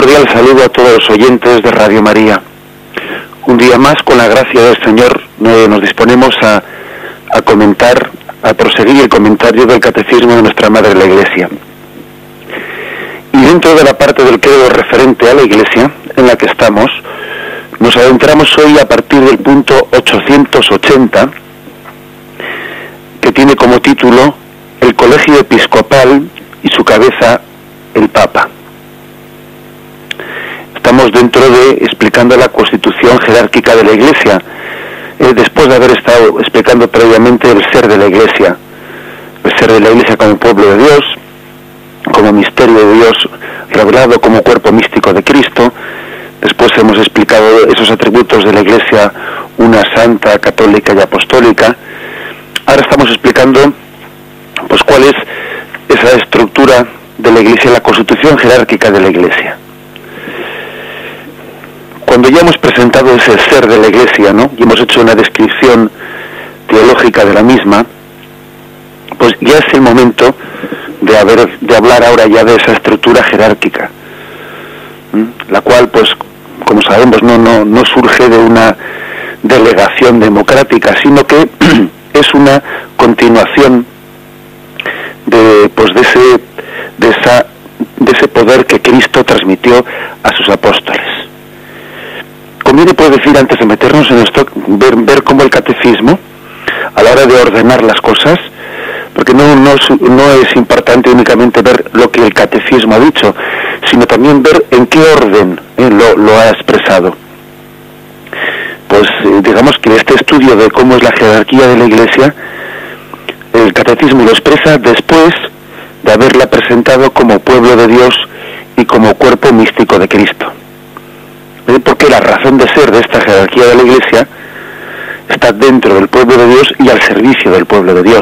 cordial saludo a todos los oyentes de Radio María. Un día más, con la gracia del Señor, nos disponemos a comentar, a proseguir el comentario del Catecismo de nuestra Madre la Iglesia. Y dentro de la parte del credo referente a la Iglesia, en la que estamos, nos adentramos hoy a partir del punto 880, que tiene como título El Colegio Episcopal y su cabeza, el Papa. Estamos dentro de explicando la constitución jerárquica de la Iglesia, después de haber estado explicando previamente el ser de la Iglesia como pueblo de Dios, como misterio de Dios revelado como cuerpo místico de Cristo. Después hemos explicado esos atributos de la Iglesia, una santa, católica y apostólica. Ahora estamos explicando pues cuál es esa estructura de la Iglesia, la constitución jerárquica de la Iglesia. Cuando ya hemos presentado ese ser de la Iglesia, ¿no?, y hemos hecho una descripción teológica de la misma, pues ya es el momento de hablar ahora ya de esa estructura jerárquica, la cual, pues, como sabemos, no surge de una delegación democrática, sino que es una continuación de ese poder que Cristo transmitió a sus apóstoles. Conviene, pues, decir, antes de meternos en esto, ver cómo el catecismo, a la hora de ordenar las cosas, porque no es importante únicamente ver lo que el catecismo ha dicho, sino también ver en qué orden lo ha expresado. Pues digamos que este estudio de cómo es la jerarquía de la Iglesia, el catecismo lo expresa después de haberla presentado como pueblo de Dios y como cuerpo místico de Cristo. Porque la razón de ser de esta jerarquía de la Iglesia está dentro del pueblo de Dios y al servicio del pueblo de Dios.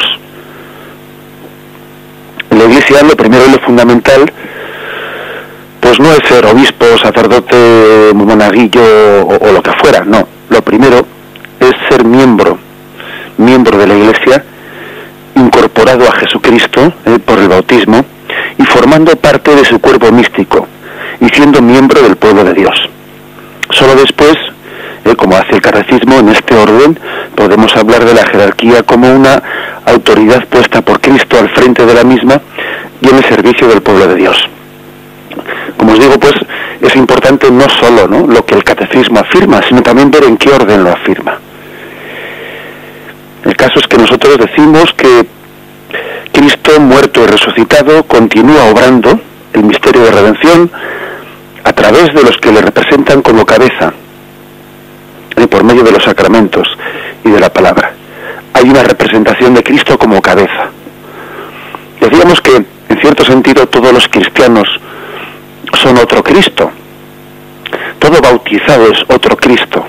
En la Iglesia, lo primero y lo fundamental, pues no es ser obispo, sacerdote, monaguillo o lo que fuera, no. Lo primero es ser miembro de la Iglesia, incorporado a Jesucristo por el bautismo y formando parte de su cuerpo místico y siendo miembro del pueblo de Dios. Solo después, como hace el catecismo, en este orden, podemos hablar de la jerarquía como una autoridad puesta por Cristo al frente de la misma y en el servicio del pueblo de Dios. Como os digo, pues, es importante no solo, ¿no?, lo que el catecismo afirma, sino también ver en qué orden lo afirma. El caso es que nosotros decimos que Cristo, muerto y resucitado, continúa obrando el misterio de redención a través de los que le representan como cabeza, por medio de los sacramentos y de la palabra. Hay una representación de Cristo como cabeza. Decíamos que, en cierto sentido, todos los cristianos son otro Cristo. Todo bautizado es otro Cristo.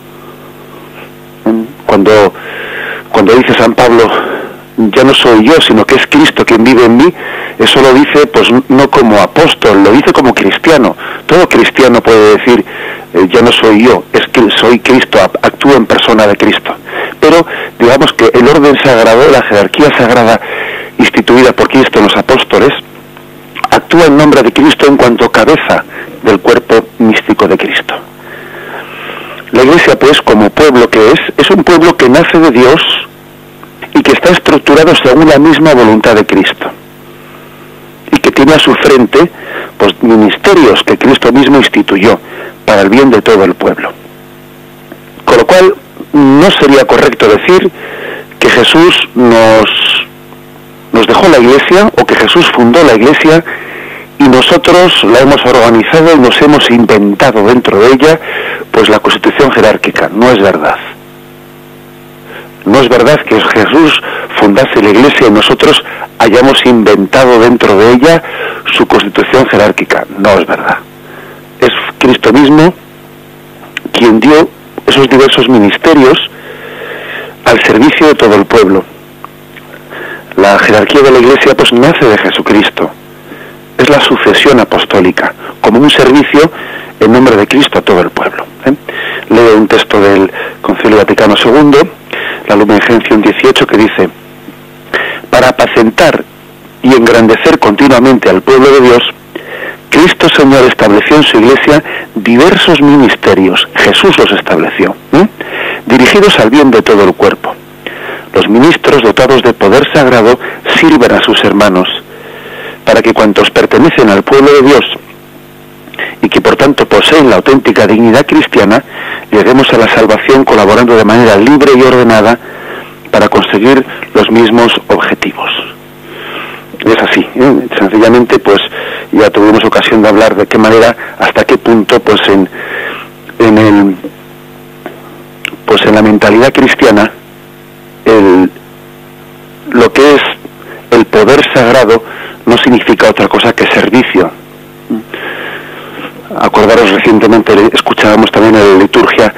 Cuando dice San Pablo, ya no soy yo, sino que es Cristo quien vive en mí, eso lo dice, pues, no como apóstol, lo dice como cristiano. Todo cristiano puede decir, ya no soy yo, es que soy Cristo, actúo en persona de Cristo. Pero digamos que el orden sagrado, la jerarquía sagrada instituida por Cristo en los apóstoles, actúa en nombre de Cristo en cuanto cabeza del cuerpo místico de Cristo. La Iglesia, pues, como pueblo que es un pueblo que nace de Dios y que está estructurado según la misma voluntad de Cristo, y que tiene a su frente, pues, ministerios que Cristo mismo instituyó para el bien de todo el pueblo. Con lo cual, no sería correcto decir que Jesús nos dejó la Iglesia, o que Jesús fundó la Iglesia y nosotros la hemos organizado y nos hemos inventado dentro de ella, pues, la constitución jerárquica. No es verdad. No es verdad que Jesús fundase la Iglesia y nosotros hayamos inventado dentro de ella su constitución jerárquica. No es verdad. Es Cristo mismo quien dio esos diversos ministerios al servicio de todo el pueblo. La jerarquía de la Iglesia, pues, nace de Jesucristo. Es la sucesión apostólica, como un servicio en nombre de Cristo a todo el pueblo. Leo un texto del Concilio Vaticano II, la Lumen Gentium 18, que dice: para apacentar y engrandecer continuamente al pueblo de Dios, Cristo Señor estableció en su Iglesia diversos ministerios, Jesús los estableció, dirigidos al bien de todo el cuerpo. Los ministros dotados de poder sagrado sirven a sus hermanos, para que cuantos pertenecen al pueblo de Dios y que por tanto poseen la auténtica dignidad cristiana, lleguemos a la salvación colaborando de manera libre y ordenada para conseguir los mismos objetivos. Es así, sencillamente pues ya tuvimos ocasión de hablar de qué manera, hasta qué punto pues en la mentalidad cristiana lo que es el poder sagrado no significa otra cosa que servicio. Acordaros, recientemente escuchábamos también en la liturgia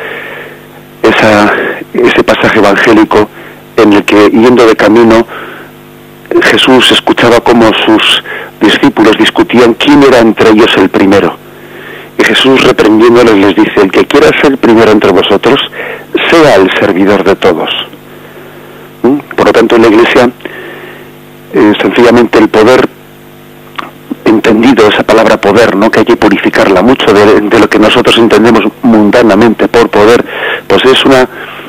ese pasaje evangélico en el que, yendo de camino, Jesús escuchaba cómo sus discípulos discutían quién era entre ellos el primero. Y Jesús, reprendiéndoles, les dice: el que quiera ser primero entre vosotros, sea el servidor de todos. Por lo tanto, en la Iglesia, sencillamente el poder, entendido esa palabra poder, ¿no?, que hay que purificarla mucho de lo que nosotros entendemos mundanamente por poder, pues es una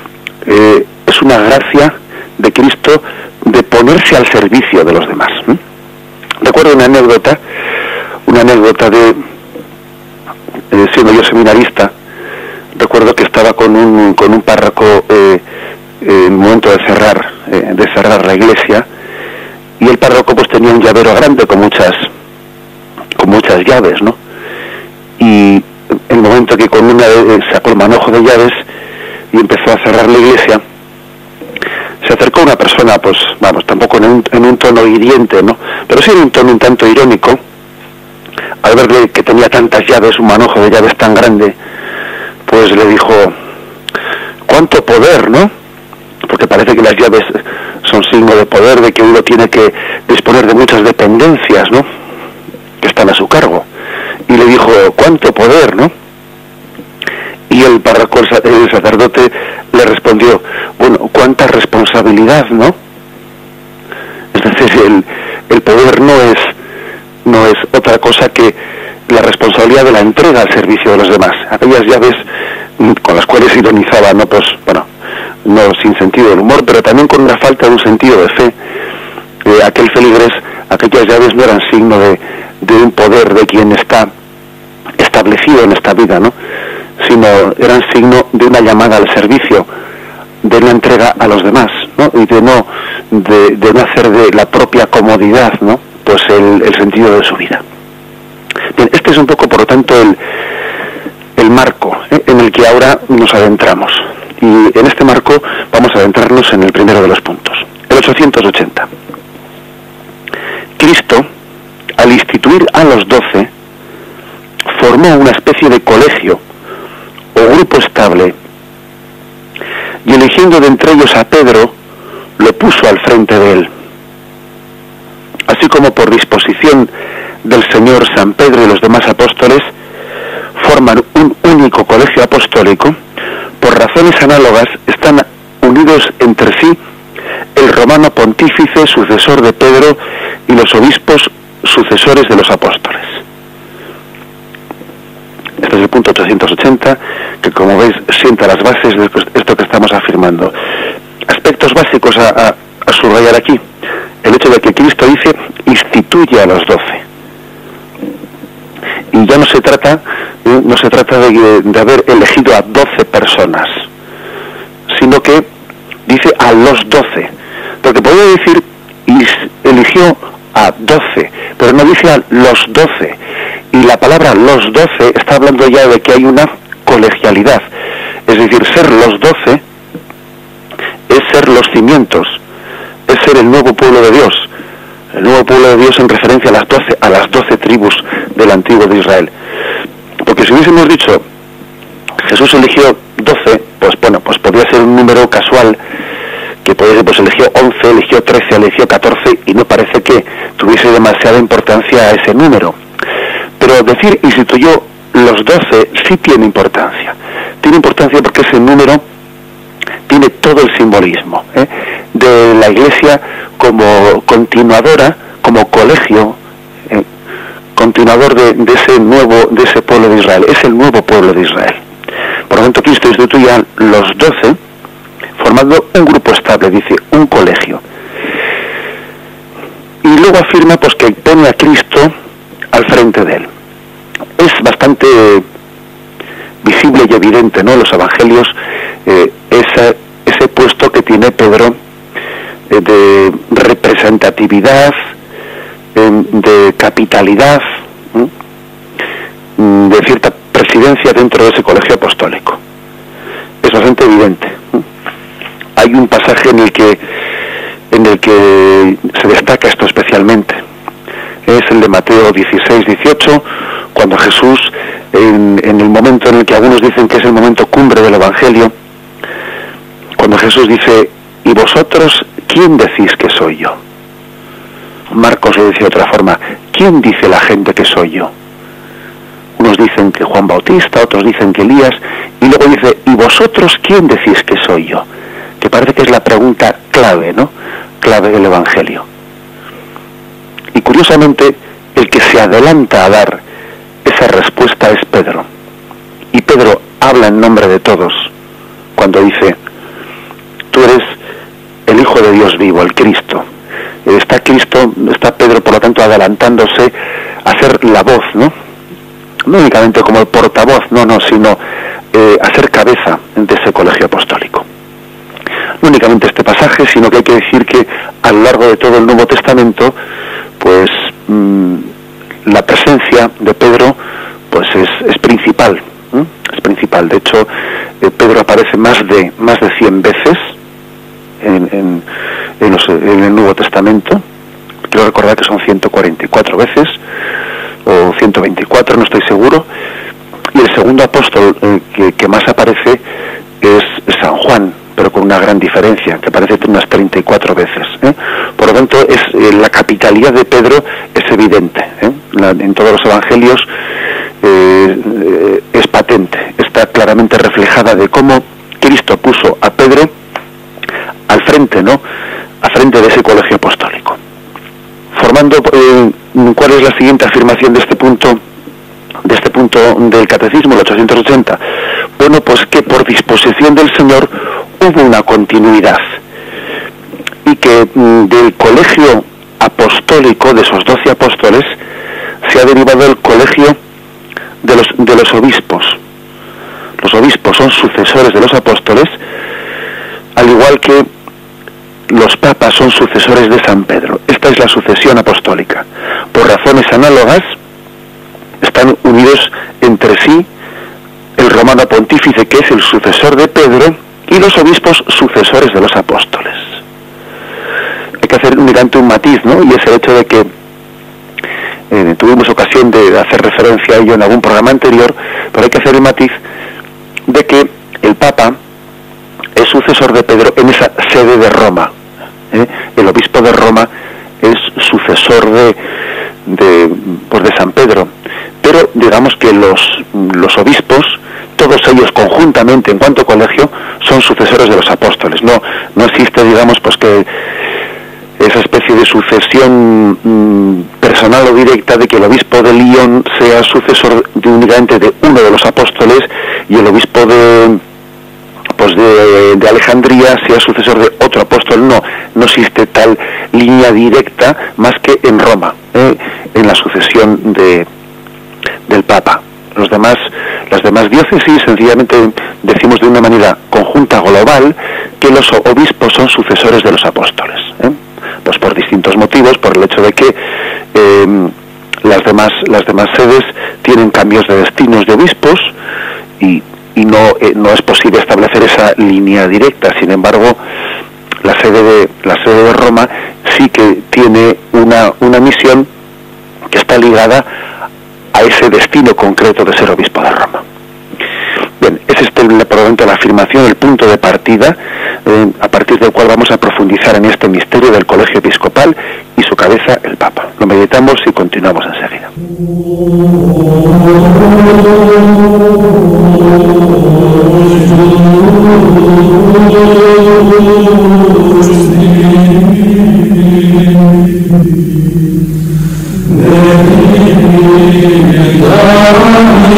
gracia de Cristo de ponerse al servicio de los demás. Recuerdo una anécdota de siendo yo seminarista. Recuerdo que estaba con un párroco en el momento de cerrar la iglesia, y el párroco pues tenía un llavero grande con muchas llaves, ¿no? Y el momento que con una sacó el manojo de llaves y empezó a cerrar la iglesia, se acercó una persona, pues vamos, tampoco en un tono hiriente, ¿no?, pero sí en un tono un tanto irónico. Al verle que tenía tantas llaves, un manojo de llaves tan grande, pues le dijo: ¿cuánto poder, no? Porque parece que las llaves son signo de poder, de que uno tiene que disponer de muchas dependencias, ¿no?, que están a su cargo. Y le dijo: ¿cuánto poder, no? Y el párroco, el sacerdote, le respondió: bueno, ¿cuánta responsabilidad, no? Es decir, el poder no es otra cosa que la responsabilidad de la entrega al servicio de los demás. Aquellas llaves con las cuales ironizaba, no, pues, bueno, no sin sentido del humor, pero también con una falta de un sentido de fe. Aquel feligrés, aquellas llaves no eran signo de un poder de quien está establecido en esta vida, ¿no?, sino eran signo de una llamada al servicio, de una entrega a los demás, ¿no?, y de no hacer de la propia comodidad, ¿no?, pues el sentido de su vida. Bien, este es un poco, por lo tanto, el marco en el que ahora nos adentramos. Y en este marco vamos a adentrarnos en el primero de los puntos, el 880. Cristo, al instituir a los 12, formó una especie de colegio o grupo estable, y eligiendo de entre ellos a Pedro, lo puso al frente de él. Así como por disposición del Señor, San Pedro y los demás apóstoles forman un único colegio apostólico, por razones análogas están unidos entre sí el romano pontífice, sucesor de Pedro, y los obispos, sucesores de los apóstoles. Este es el punto 880, que, como veis, sienta las bases de esto que estamos afirmando. Aspectos básicos a subrayar aquí: el hecho de que Cristo dice instituye a los 12, y ya no se trata de haber elegido a 12 personas, sino que dice a los 12, porque podría decir eligió a 12, pero no dice a los 12, y la palabra los 12 está hablando ya de que hay una colegialidad, es decir, ser los 12 es ser los cimientos, es ser el nuevo pueblo de Dios. El nuevo pueblo de Dios en referencia a las 12 tribus del antiguo de Israel. Porque si hubiésemos dicho Jesús eligió 12, pues bueno, pues podría ser un número casual, que podría ser, pues eligió 11, eligió 13, eligió 14, y no parece que tuviese demasiada importancia a ese número. Pero decir instituyó los 12 sí tiene importancia. Tiene importancia porque ese número tiene todo el simbolismo de la Iglesia como continuadora, como colegio, continuador de ese pueblo de Israel, es el nuevo pueblo de Israel. Por lo tanto, Cristo instituye a los 12 formando un grupo estable, dice, un colegio. Y luego afirma pues que pone a Cristo al frente de él. Es bastante visible y evidente, ¿no?, en los evangelios, ese puesto que tiene Pedro de representatividad, de capitalidad, de cierta presidencia dentro de ese colegio apostólico. Es bastante evidente. Hay un pasaje en el que se destaca esto especialmente. Es el de Mateo 16-18, cuando Jesús, en el momento en el que algunos dicen que es el momento cumbre del Evangelio, cuando Jesús dice: ¿y vosotros quién decís que soy yo? Marcos lo dice de otra forma: ¿quién dice la gente que soy yo? Unos dicen que Juan Bautista, otros dicen que Elías, y luego dice: ¿y vosotros quién decís que soy yo? Que parece que es la pregunta clave, ¿no?, clave del Evangelio. Y curiosamente, el que se adelanta a dar esa respuesta es Pedro. Y Pedro habla en nombre de todos cuando dice: tú eres el Hijo de Dios vivo, el Cristo. Está Pedro, por lo tanto, adelantándose a ser la voz, ¿no? No únicamente como el portavoz, sino a ser cabeza de ese colegio apostólico. No únicamente este pasaje, sino que hay que decir que a lo largo de todo el Nuevo Testamento, pues la presencia de Pedro pues es principal, es principal. De hecho, Pedro aparece más de 100 veces en el Nuevo Testamento. Quiero recordar que son 144 veces o 124, no estoy seguro. Y el segundo apóstol que más aparece es San Juan, pero con una gran diferencia, que aparece unas 34 veces. Por lo tanto, la capitalidad de Pedro es evidente. En todos los evangelios es patente, está claramente reflejada de cómo Cristo puso a Pedro al frente, ¿no?, al frente de ese colegio apostólico. Formando, ¿cuál es la siguiente afirmación de este punto del Catecismo, el 880? Bueno, pues que por disposición del Señor hubo una continuidad, y que del colegio apostólico, de esos 12 apóstoles, se ha derivado el colegio de los obispos. Los obispos son sucesores de los apóstoles, al igual que los papas son sucesores de San Pedro. Esta es la sucesión apostólica. Por razones análogas, están unidos entre sí el romano pontífice, que es el sucesor de Pedro, y los obispos sucesores de los apóstoles. Hay que hacer únicamente un matiz, ¿no?, y es el hecho de que tuvimos ocasión de hacer referencia a ello en algún programa anterior, pero hay que hacer el matiz de que el Papa es sucesor de Pedro en esa sede de Roma. El obispo de Roma es sucesor de San Pedro, pero digamos que los obispos, todos ellos conjuntamente en cuanto colegio, son sucesores de los apóstoles. No existe, digamos, pues que esa especie de sucesión personal o directa de que el obispo de Lyon sea sucesor únicamente de uno de los apóstoles y el obispo de Alejandría sea sucesor de otro apóstol. No existe tal línea directa más que en Roma, en la sucesión del Papa. Las demás diócesis sencillamente decimos de una manera conjunta, global, que los obispos son sucesores de los apóstoles, pues por distintos motivos, por el hecho de que las demás sedes tienen cambios de destinos de obispos y no es posible establecer esa línea directa. Sin embargo, la sede de Roma sí que tiene una misión que está ligada a ese destino concreto de ser obispo de Roma. Bien, es probablemente la afirmación, el punto de partida, a partir del cual vamos a profundizar en este misterio del colegio episcopal y su cabeza, el Papa. Lo meditamos y continuamos enseguida.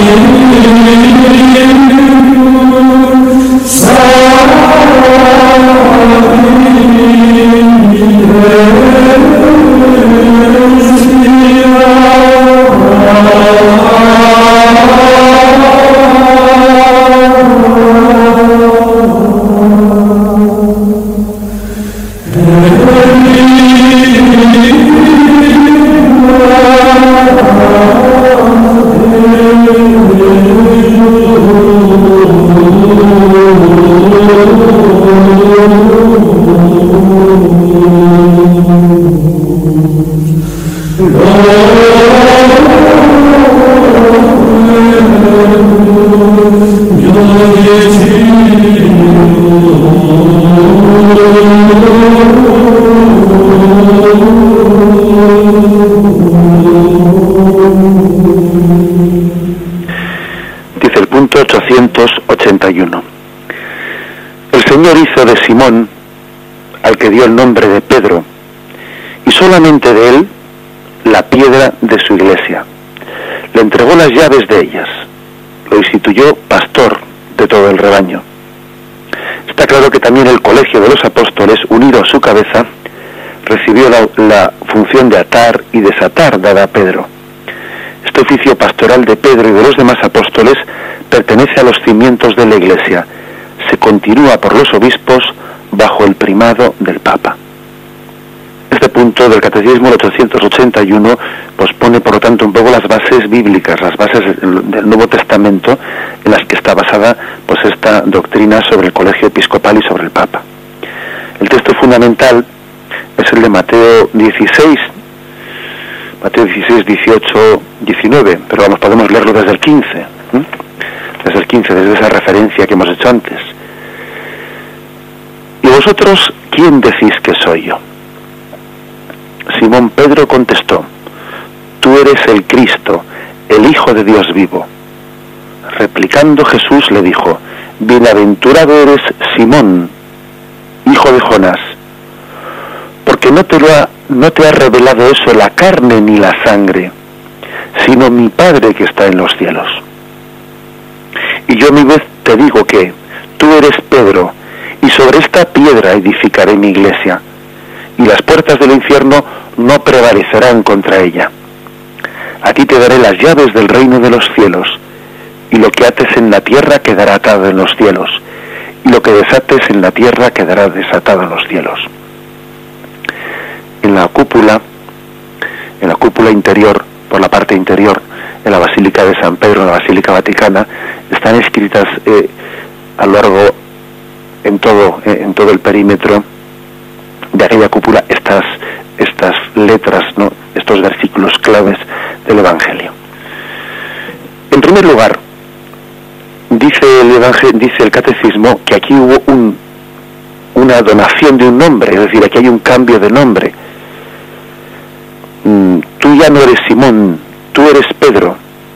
Dice el punto 881. El Señor hizo de Simón, al que dio el nombre de Pedro, y solamente de él, la piedra de su iglesia. Le entregó las llaves de ellas, lo instituyó pastor de todo el rebaño. Está claro que también el colegio de los apóstoles, unido a su cabeza, recibió la función de atar y desatar dada a Pedro. Este oficio pastoral de Pedro y de los demás apóstoles pertenece a los cimientos de la Iglesia. Se continúa por los obispos bajo el primado del Papa. Este punto del Catecismo, el 881, pues pone por lo tanto un poco las bases bíblicas, las bases del Nuevo Testamento en las que está basada pues esta doctrina sobre el colegio episcopal y sobre el Papa. El texto fundamental es el de Mateo 16, 18, 19, pero vamos, podemos leerlo desde el 15, desde el 15, desde esa referencia que hemos hecho antes. ¿Y vosotros quién decís que soy yo? Simón Pedro contestó: tú eres el Cristo, el Hijo de Dios vivo. Replicando Jesús le dijo: bienaventurado eres Simón, hijo de Jonás, porque no te ha revelado eso la carne ni la sangre, sino mi Padre que está en los cielos. Y yo a mi vez te digo que tú eres Pedro, y sobre esta piedra edificaré mi iglesia, y las puertas del infierno no prevalecerán contra ella. A ti te daré las llaves del reino de los cielos, y lo que ates en la tierra quedará atado en los cielos, y lo que desates en la tierra quedará desatado en los cielos. En la cúpula interior, por la parte interior, en la Basílica de San Pedro, en la Basílica Vaticana, están escritas a lo largo, en todo el perímetro de aquella cúpula, estas letras, ¿no?, estos versículos claves del Evangelio. En primer lugar, dice el Catecismo que aquí hubo una donación de un nombre, es decir, aquí hay un cambio de nombre. Tú ya no eres Simón, tú eres Pedro.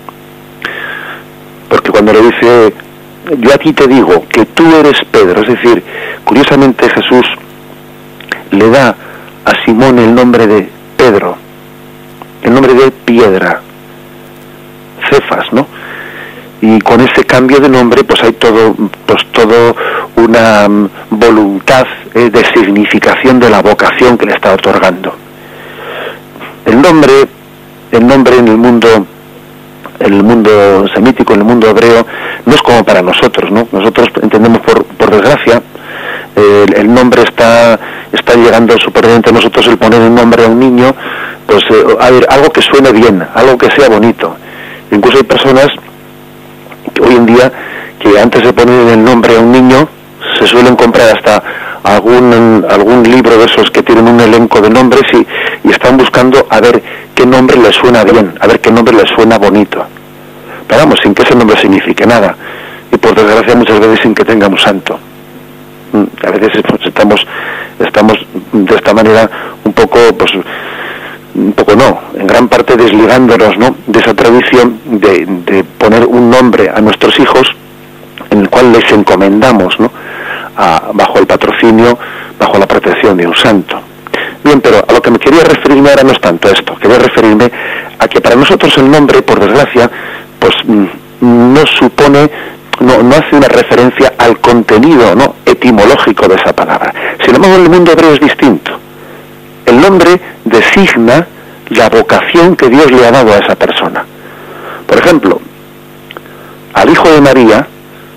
Porque cuando le dice, yo a ti te digo que tú eres Pedro, es decir, curiosamente Jesús le da a Simón el nombre de Pedro, el nombre de piedra, Cefas, ¿no? Y con ese cambio de nombre pues hay todo una voluntad de significación de la vocación que le está otorgando. El nombre en el mundo semítico, en el mundo hebreo, no es como para nosotros, ¿no? Nosotros entendemos por desgracia, el nombre está llegando superviviente a nosotros, el poner un nombre a un niño, pues algo que suene bien, algo que sea bonito. Incluso hay personas que hoy en día que antes de poner el nombre a un niño se suelen comprar hasta algún libro de esos que tienen un elenco de nombres y están buscando a ver qué nombre les suena bien, a ver qué nombre les suena bonito. Pero vamos, sin que ese nombre signifique nada. Y por desgracia muchas veces sin que tenga un santo. A veces pues, estamos de esta manera un poco no, en gran parte desligándonos, ¿no?, de esa tradición de poner un nombre a nuestros hijos en el cual les encomendamos, ¿no?, bajo el patrocinio, bajo la protección de un santo. Bien, pero a lo que me quería referirme ahora no es tanto esto, quería referirme a que para nosotros el nombre, por desgracia, pues no supone, no hace una referencia al contenido, ¿no?, etimológico de esa palabra. Sin embargo, en el mundo hebreo es distinto. El nombre designa la vocación que Dios le ha dado a esa persona. Por ejemplo, al hijo de María,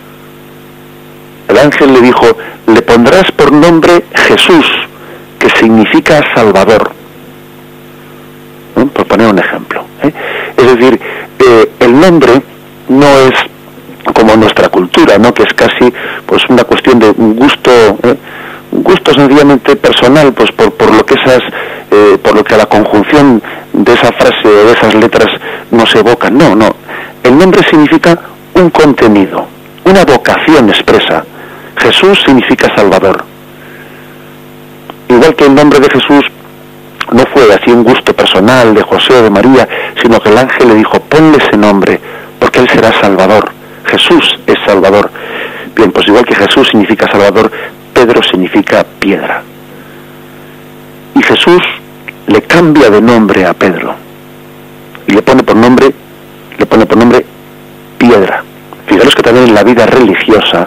el ángel le dijo: le pondrás por nombre Jesús, que significa Salvador. ¿No? Por poner un ejemplo. Es decir, el nombre no es como nuestra cultura, ¿no?, que es casi pues una cuestión de un gusto sencillamente personal, pues por lo que por lo que la conjunción de esa frase o de esas letras nos evoca. No. El nombre significa un contenido, una vocación expresa. Jesús significa Salvador. Igual que el nombre de Jesús no fue así un gusto personal de José o de María, sino que el ángel le dijo: ponle ese nombre, porque él será Salvador. Jesús es Salvador. Bien, pues igual que Jesús significa Salvador, Pedro significa piedra. Y Jesús le cambia de nombre a Pedro y le pone por nombre piedra. Fijaros que también en la vida religiosa,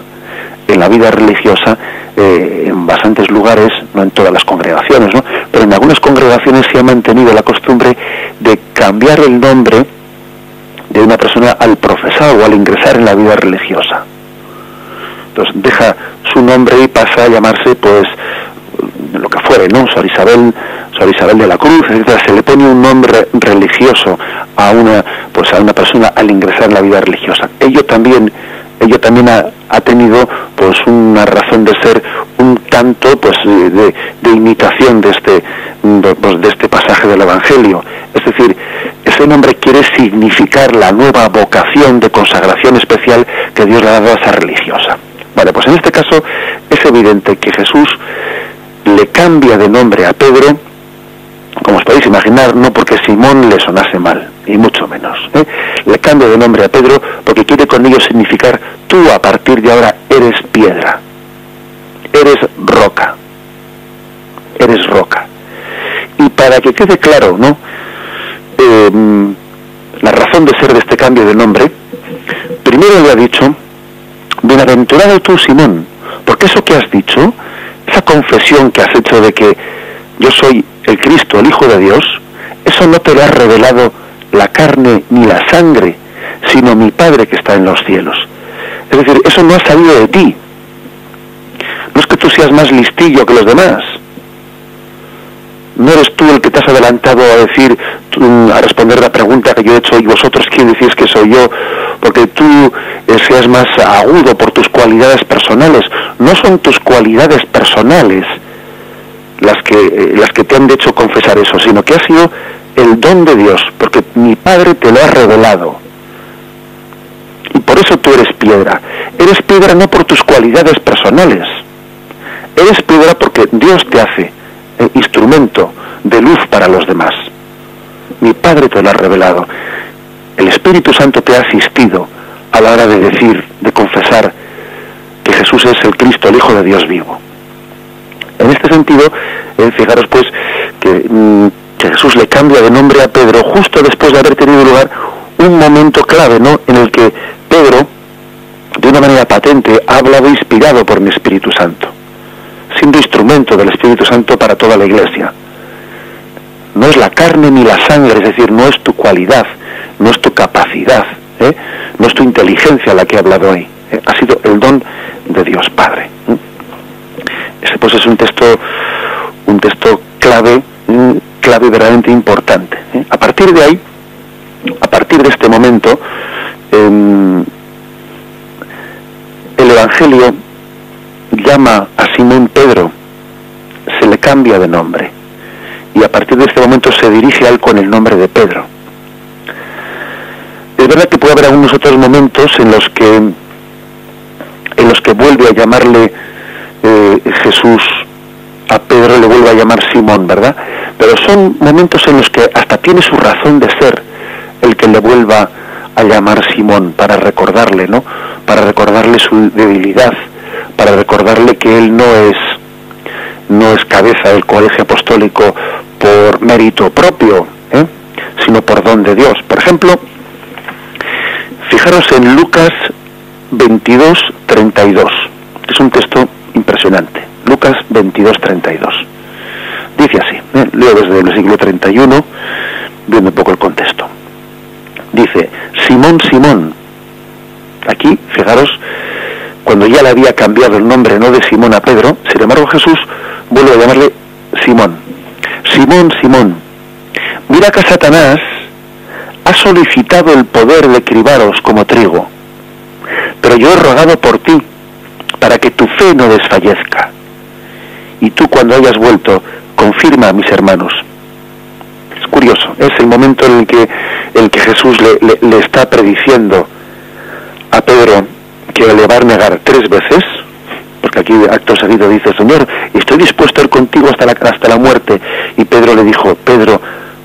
en bastantes lugares, no en todas las congregaciones, ¿no?, pero en algunas congregaciones se ha mantenido la costumbre de cambiar el nombre de una persona al profesar o al ingresar en la vida religiosa. Entonces deja su nombre y pasa a llamarse, pues, lo que fuere, ¿no?, Sor Isabel de la Cruz, etc. Se le pone un nombre religioso a una persona al ingresar en la vida religiosa. Ello también ha tenido pues una razón de ser un tanto pues de imitación de este pasaje del Evangelio. Es decir, ese nombre quiere significar la nueva vocación de consagración especial que Dios le ha dado a esa religiosa. Vale, pues en este caso es evidente que Jesús le cambia de nombre a Pedro, como os podéis imaginar, no porque Simón le sonase mal, y mucho menos. Le cambia de nombre a Pedro porque quiere con ello significar: tú a partir de ahora eres piedra, eres roca. Y para que quede claro, ¿no?, la razón de ser de este cambio de nombre, primero le ha dicho: bienaventurado tú, Simón, porque eso que has dicho, esa confesión que has hecho de que yo soy el Cristo, el Hijo de Dios, eso no te lo ha revelado la carne ni la sangre, sino mi Padre que está en los cielos. Es decir, eso no ha salido de ti. No es que tú seas más listillo que los demás. No eres tú el que te has adelantado a responder la pregunta que yo he hecho: ¿y vosotros quién decís que soy yo? Porque tú seas más agudo por tus cualidades personales. No son tus cualidades personales las que te han hecho confesar eso, sino que ha sido el don de Dios, porque mi Padre te lo ha revelado. Y por eso tú eres piedra. Eres piedra no por tus cualidades personales. Eres piedra porque Dios te hace instrumento de luz para los demás. Mi Padre te lo ha revelado. El Espíritu Santo te ha asistido a la hora de decir, de confesar que Jesús es el Cristo, el Hijo de Dios vivo. En este sentido, fijaros pues que Jesús le cambia de nombre a Pedro justo después de haber tenido lugar un momento clave, ¿no?, en el que Pedro, de una manera patente, ha hablado inspirado por el Espíritu Santo, siendo instrumento del Espíritu Santo para toda la Iglesia. No es la carne ni la sangre, es decir, no es tu cualidad, no es tu capacidad, no es tu inteligencia la que ha hablado hoy, ha sido el don de Dios Padre. Ese pues es un texto clave verdaderamente importante. A partir de ahí, a partir de este momento, el Evangelio llama a Simón Pedro, se le cambia de nombre, y a partir de este momento se dirige a él con el nombre de Pedro. Es verdad que puede haber algunos otros momentos en los que vuelve a llamarle Jesús a Pedro, le vuelve a llamar Simón, ¿verdad? Pero son momentos en los que hasta tiene su razón de ser el que le vuelva a llamar Simón, para recordarle, ¿no?, para recordarle su debilidad, para recordarle que él no es cabeza del colegio apostólico por mérito propio, sino por don de Dios. Por ejemplo, Fijaros en Lucas 22, 32. Es un texto impresionante. Lucas 22, 32. Dice así, leo desde el versículo 31, viendo un poco el contexto. Dice, Simón, Simón. Aquí, fijaros, cuando ya le había cambiado el nombre, no de Simón a Pedro, sin embargo Jesús vuelve a llamarle Simón. Simón, Simón, mira que Satanás ha solicitado el poder de cribaros como trigo, pero yo he rogado por ti, para que tu fe no desfallezca. Y tú, cuando hayas vuelto, confirma a mis hermanos. Es curioso, es el momento en el que Jesús le está prediciendo a Pedro que le va a negar 3 veces, porque aquí acto seguido dice, Señor, estoy dispuesto a ir contigo hasta la muerte. Y Pedro le dijo, Pedro,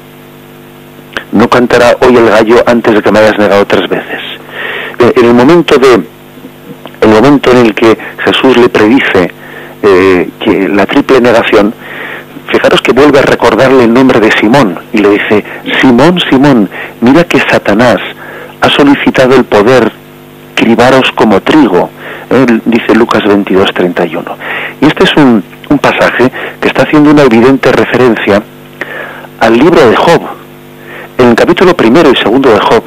no cantará hoy el gallo antes de que me hayas negado 3 veces. En el momento en el que Jesús le predice que la triple negación, fijaros que vuelve a recordarle el nombre de Simón y le dice, Simón, Simón, mira que Satanás ha solicitado el poder cribaros como trigo. Dice Lucas 22, 31. Y este es un pasaje que está haciendo una evidente referencia al libro de Job. En el capítulo 1 y 2 de Job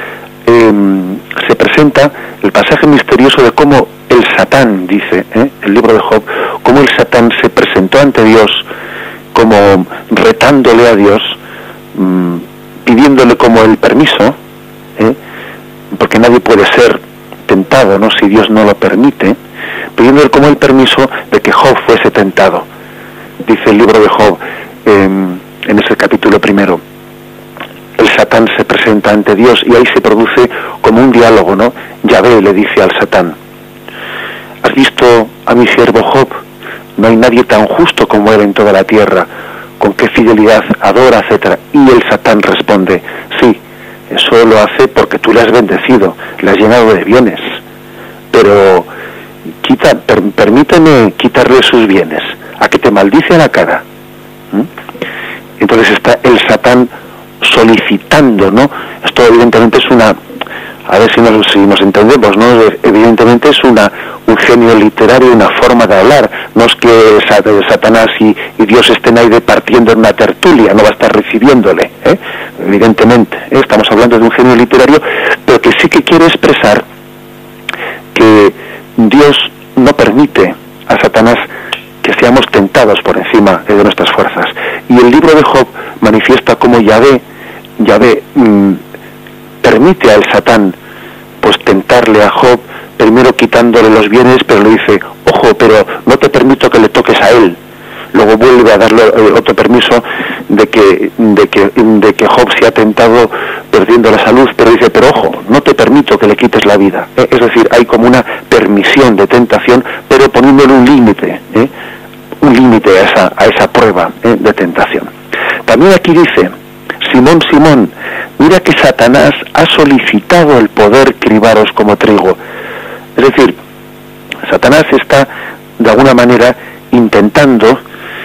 se presenta el pasaje misterioso de cómo el Satán, dice el libro de Job, cómo el Satán se presentó ante Dios como retándole a Dios, pidiéndole como el permiso, porque nadie puede ser tentado, ¿no?, si Dios no lo permite, pidiéndole como el permiso de que Job fuese tentado. Dice el libro de Job en ese capítulo 1, el Satán se presenta ante Dios y ahí se produce como un diálogo, ¿no? Yahvé le dice al Satán, ¿has visto a mi siervo Job? No hay nadie tan justo como él en toda la tierra, con qué fidelidad adora, etcétera. Y el Satán responde, sí, eso lo hace porque tú le has bendecido, le has llenado de bienes, pero permíteme quitarle sus bienes, a que te maldice a la cara. Entonces está el Satán solicitando, ¿no? Esto evidentemente es una, a ver si nos entendemos, ¿no? Evidentemente es un genio literario, una forma de hablar. No es que Satanás y Dios estén ahí departiendo en una tertulia, no va a estar recibiéndole, evidentemente, estamos hablando de un genio literario, pero que sí que quiere expresar que Dios no permite a Satanás que seamos tentados por encima de nuestras fuerzas. Y el libro de Job manifiesta cómo Yahvé permite al Satán pues tentarle a Job, primero quitándole los bienes, pero le dice, ojo, pero no te permito que le toques a él. Luego vuelve a darle otro permiso de que Job se ha tentado perdiendo la salud, pero dice, pero ojo, no te permito que le quites la vida. Es decir, hay como una permisión de tentación, pero poniéndole un límite a esa prueba de tentación. También aquí dice, Simón, Simón, mira que Satanás ha solicitado el poder cribaros como trigo. Es decir, Satanás está de alguna manera intentando,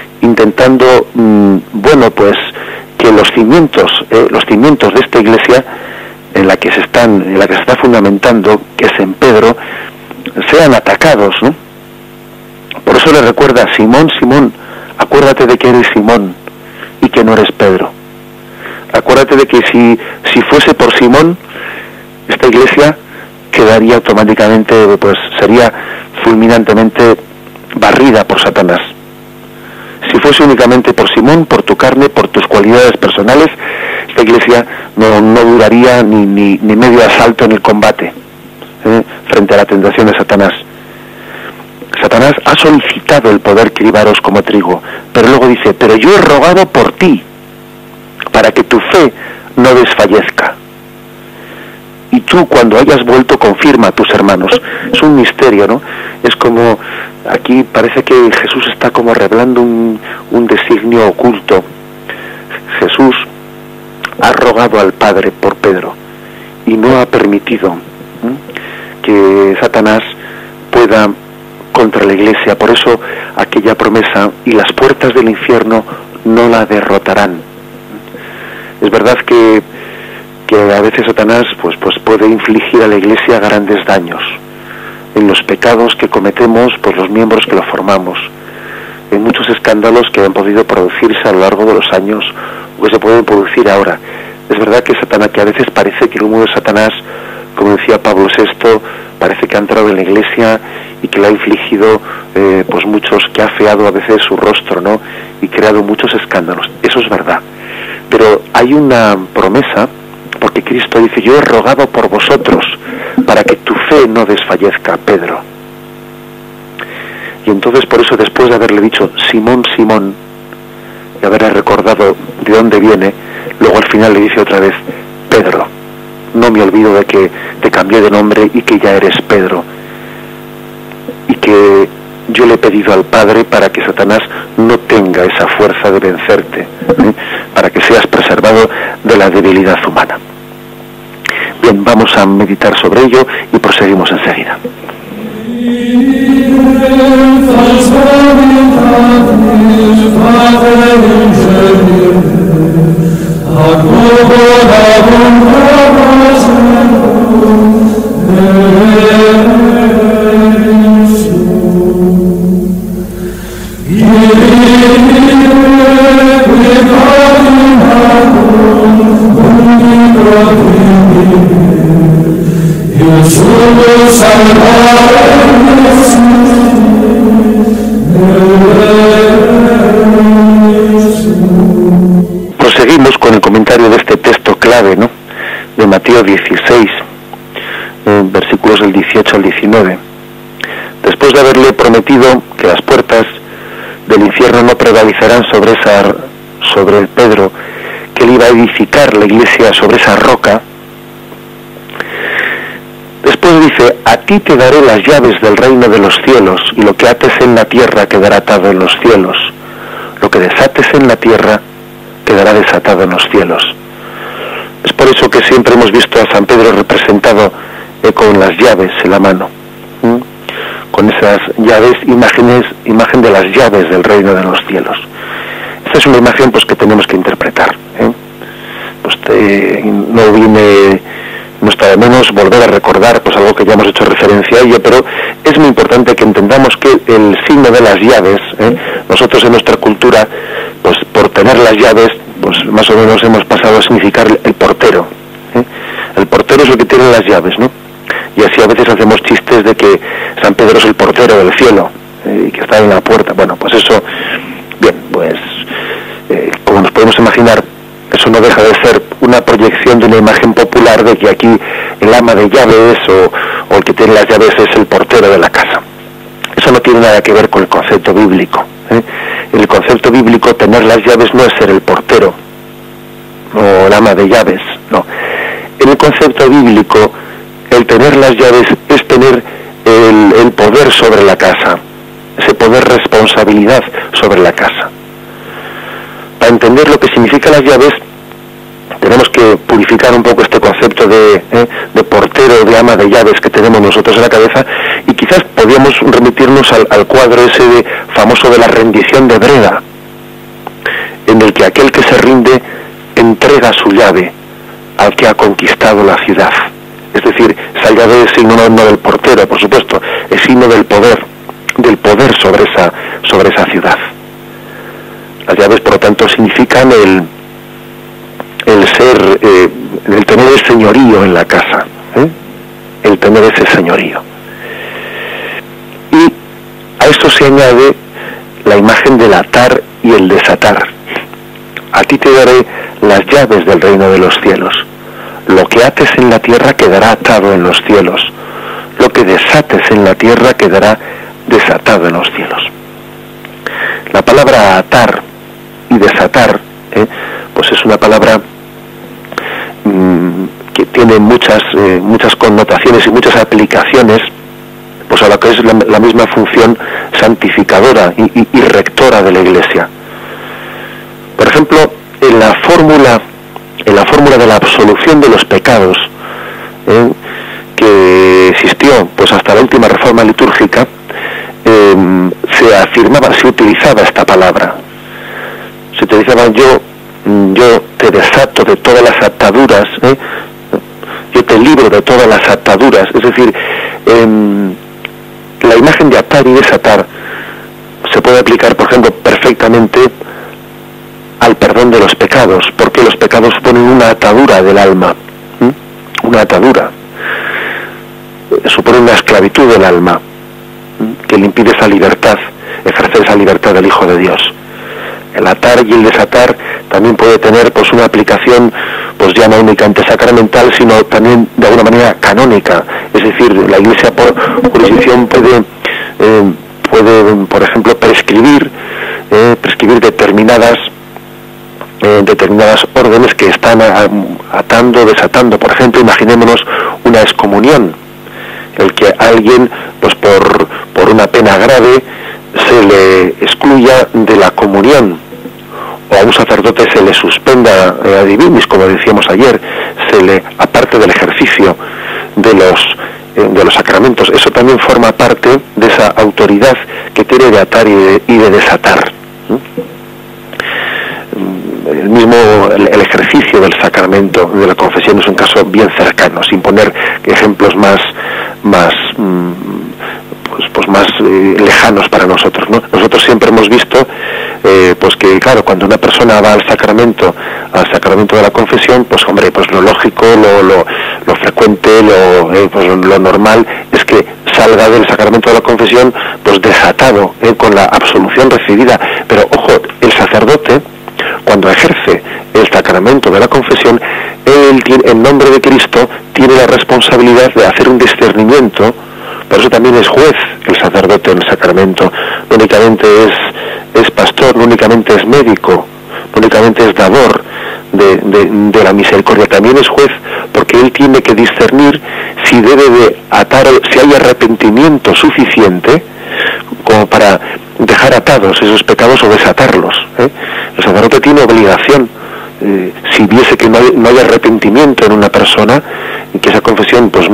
bueno, pues que los cimientos de esta iglesia en la que se está fundamentando, que es en Pedro, sean atacados, ¿no? Por eso le recuerda, Simón, Simón, acuérdate de que eres Simón y que no eres Pedro. Acuérdate de que si fuese por Simón, esta iglesia quedaría automáticamente, pues sería fulminantemente barrida por Satanás. Si fuese únicamente por Simón, por tu carne, por tus cualidades personales, esta iglesia no duraría ni medio asalto en el combate frente a la tentación de Satanás. Satanás ha solicitado el poder cribaros como trigo, pero luego dice, pero yo he rogado por ti, para que tu fe no desfallezca. Y tú, cuando hayas vuelto, confirma a tus hermanos. Es un misterio, ¿no? Es como, aquí parece que Jesús está como revelando un designio oculto. Jesús ha rogado al Padre por Pedro y no ha permitido que Satanás pueda contra la iglesia. Por eso aquella promesa, y las puertas del infierno no la derrotarán. Es verdad que que a veces Satanás pues puede infligir a la Iglesia grandes daños en los pecados que cometemos por los miembros que lo formamos, en muchos escándalos que han podido producirse a lo largo de los años o que se pueden producir ahora. Es verdad que Satanás, que a veces parece que el humo de Satanás, como decía Pablo VI, parece que ha entrado en la Iglesia y que le ha infligido pues muchos, que ha afeado a veces su rostro, ¿no? Y creado muchos escándalos. Eso es verdad. Pero hay una promesa, porque Cristo dice: yo he rogado por vosotros para que tu fe no desfallezca, Pedro. Y entonces, por eso, después de haberle dicho Simón, Simón, y haberle recordado de dónde viene, luego al final le dice otra vez: Pedro, no me olvido de que te cambié de nombre y que ya eres Pedro, y que yo le he pedido al Padre para que Satanás no tenga esa fuerza de vencerte, para que seas preservado de la debilidad humana. Bien, vamos a meditar sobre ello y proseguimos enseguida. Proseguimos con el comentario de este texto clave, ¿no?, de Mateo 16, versículos del 18 al 19. Después de haberle prometido que las puertas del infierno no prevalecerán sobre Pedro, que él iba a edificar la iglesia sobre esa roca, después dice: a ti te daré las llaves del reino de los cielos, y lo que ates en la tierra quedará atado en los cielos, lo que desates en la tierra quedará desatado en los cielos. Es por eso que siempre hemos visto a San Pedro representado con las llaves en la mano, con esas llaves, imagen de las llaves del reino de los cielos. Esta es una imagen pues que tenemos que interpretar, no está de menos volver a recordar pues algo que ya hemos hecho referencia a ello, pero es muy importante que entendamos que el signo de las llaves, nosotros en nuestra cultura, pues por tener las llaves, pues más o menos hemos pasado a significar el portero. El portero es el que tiene las llaves, ¿no? Y así a veces hacemos chistes de que San Pedro es el portero del cielo, y que está en la puerta. Bueno, pues eso, bien, pues como nos podemos imaginar, eso no deja de ser una proyección de una imagen popular de que aquí el ama de llaves o el que tiene las llaves es el portero de la casa. Eso no tiene nada que ver con el concepto bíblico. En el concepto bíblico, tener las llaves no es ser el portero o el ama de llaves, no. En el concepto bíblico, el tener las llaves es tener el poder sobre la casa, ese poder responsabilidad sobre la casa. Para entender lo que significan las llaves, tenemos que purificar un poco este concepto de portero, de ama de llaves que tenemos nosotros en la cabeza, y quizás podríamos remitirnos al cuadro ese famoso de la rendición de Breda, en el que aquel que se rinde entrega su llave al que ha conquistado la ciudad. Es decir, esa llave es signo no del portero, por supuesto, es signo del poder sobre esa ciudad. Las llaves, por lo tanto, significan el tener el señorío en la casa, el tener ese señorío. Y a esto se añade la imagen del atar y el desatar. A ti te daré las llaves del reino de los cielos. Lo que ates en la tierra quedará atado en los cielos. Lo que desates en la tierra quedará desatado en los cielos. La palabra atar y desatar, pues es una palabra que tiene muchas connotaciones y muchas aplicaciones, pues a lo que es la misma función santificadora y rectora de la Iglesia. Por ejemplo, en la fórmula de la absolución de los pecados, que existió pues hasta la última reforma litúrgica, se utilizaba esta palabra. Se utilizaba yo te desato de todas las ataduras yo te libro de todas las ataduras. Es decir, la imagen de atar y desatar se puede aplicar, por ejemplo, perfectamente al perdón de los pecados, porque los pecados suponen una atadura del alma, una atadura, supone una esclavitud del alma, que le impide esa libertad, ejercer esa libertad del Hijo de Dios. El atar y el desatar también puede tener pues una aplicación pues ya no únicamente sacramental, sino también de alguna manera canónica. Es decir, la Iglesia por jurisdicción puede por ejemplo prescribir determinadas órdenes que están atando, desatando. Por ejemplo, imaginémonos una excomunión, el que alguien pues por una pena grave se le excluya de la comunión, o a un sacerdote se le suspenda a divinis, como decíamos ayer, se le aparte del ejercicio de los sacramentos. Eso también forma parte de esa autoridad que tiene de atar y de desatar. El ejercicio del sacramento de la confesión es un caso bien cercano, sin poner ejemplos más lejanos para nosotros, ¿no? Nosotros siempre hemos visto pues que claro, cuando una persona va al sacramento de la confesión, pues hombre, pues lo lógico, lo frecuente, lo normal es que salga del sacramento de la confesión pues desatado, con la absolución recibida. Pero ojo, el sacerdote, cuando ejerce el sacramento de la confesión, él en nombre de Cristo tiene la responsabilidad de hacer un discernimiento. Por eso también es juez el sacerdote en el sacramento. No únicamente es pastor, no únicamente es médico, no únicamente es dador de la misericordia, también es juez, porque él tiene que discernir si debe de atar, si hay arrepentimiento suficiente como para dejar atados esos pecados o desatarlos. El sacerdote tiene obligación, si viese que no hay arrepentimiento en una persona, y que esa confesión pues